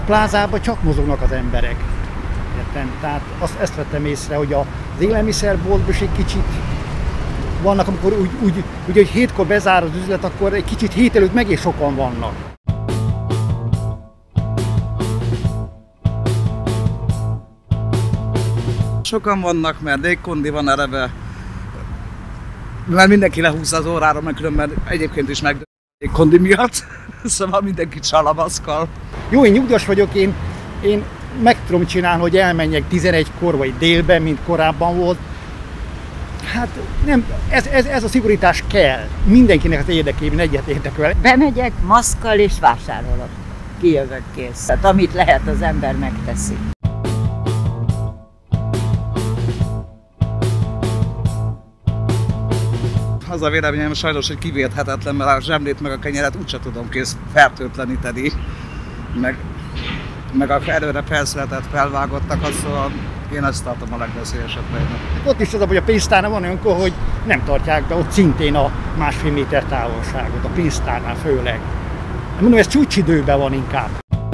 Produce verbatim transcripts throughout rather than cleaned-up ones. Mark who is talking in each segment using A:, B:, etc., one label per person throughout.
A: plázában csak mozognak az emberek. Értem? Tehát azt, ezt vettem észre, hogy az élelmiszerboltban is egy kicsit vannak, amikor úgy, úgy, úgy hogy hétkor bezár az üzlet, akkor egy kicsit hét előtt meg is sokan vannak.
B: Sokan vannak, mert légkondi van eleve, mert mindenki lehúzza az órára, meg különben egyébként is meg légkondi miatt, szóval mindenki csal a maszkkal.
A: Jó, én nyugdíjas vagyok, én, én meg tudom csinálni, hogy elmenjek tizenegykor vagy délben, mint korábban volt. Hát nem, ez, ez, ez a szigorítás kell. Mindenkinek az érdekében egyetértek vele.
C: Bemegyek maszkkal és vásárolok. Kijövök, kész. Tehát amit lehet, az ember megteszi.
B: Az a véleményem sajnos, hogy kivéthetetlen, mert a zsemlét meg a kenyeret úgyse tudom kész fertőtleníteni. Meg, meg a előre felszületett, felvágottak, az, szóval én ezt tartom a legveszélyesebb helynek.
A: Ott is az, hogy a pénztárnál van olyankor, hogy nem tartják be ott szintén a másfél méter távolságot, a pénztárnál főleg. Mondom, ez csúcsidőben van inkább.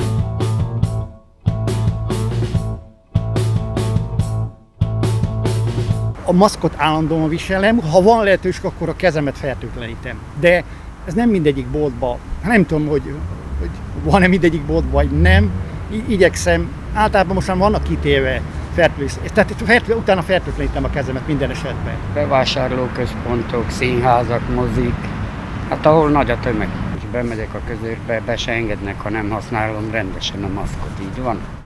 A: A maszkot állandóan viselem, ha van lehetőség, akkor a kezemet fertőtlenítem. De ez nem mindegyik boltban, nem tudom, hogy, hogy van-e mindegyik boltban, vagy nem. I- igyekszem, általában most már vannak kitéve fertőzés, tehát fertő, utána fertőtlenítem a kezemet minden esetben.
D: Bevásárlóközpontok, színházak, mozik, hát ahol nagy a tömeg. És bemegyek a közérbe, be se engednek, ha nem használom rendesen a maszkot, így van.